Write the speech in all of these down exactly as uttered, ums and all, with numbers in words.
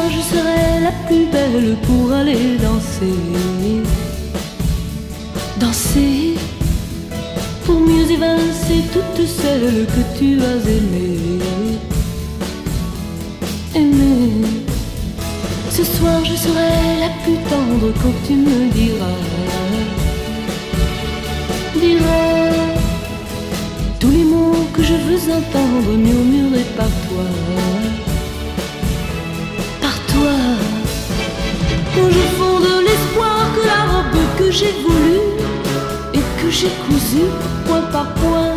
je serai la plus belle pour aller danser. Danser pour mieux évincer toutes celles que tu as aimées. Aimer. Ce soir je serai la plus tendre quand tu me diras, diras tous les mots que je veux entendre murmurés par toi, par toi. Quand je fonde l'espoir que la robe que j'ai voulue et que j'ai cousue point par point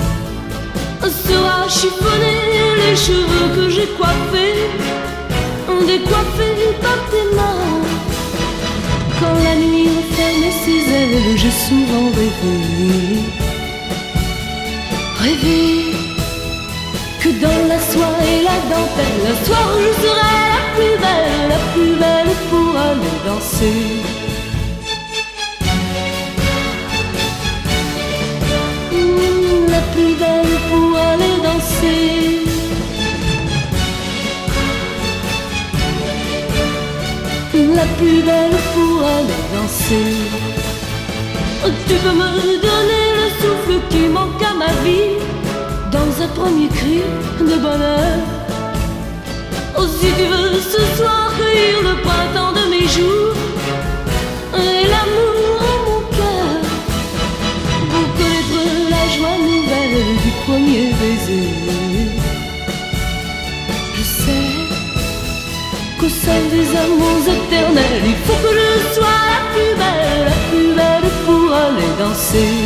sera chiffonnée, les cheveux que j'ai coiffés décoiffés par tes mains. Quand la nuit referme ses ailes, j'ai souvent rêvé, rêvé que dans la soie et la dentelle, un soir je serai la plus belle, la plus belle pour aller danser. Mmh, la plus belle pour aller danser. La plus belle pour aller danser. Tu peux me donner le souffle qui manque à ma vie dans un premier cri de bonheur. Oh, si tu veux ce soir cueillir le printemps de mes jours et l'amour en mon cœur, pour connaître la joie nouvelle du premier baiser. Je sais qu'au sein des amours éternels, il faut que je sois la plus belle, la plus belle pour aller danser.